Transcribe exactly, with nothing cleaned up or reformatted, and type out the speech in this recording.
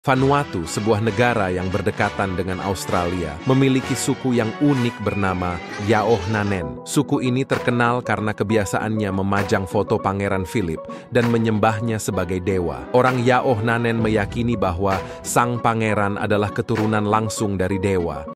Vanuatu, sebuah negara yang berdekatan dengan Australia, memiliki suku yang unik bernama Yaohnanen. Suku ini terkenal karena kebiasaannya memajang foto Pangeran Philip dan menyembahnya sebagai dewa. Orang Yaohnanen meyakini bahwa sang pangeran adalah keturunan langsung dari dewa.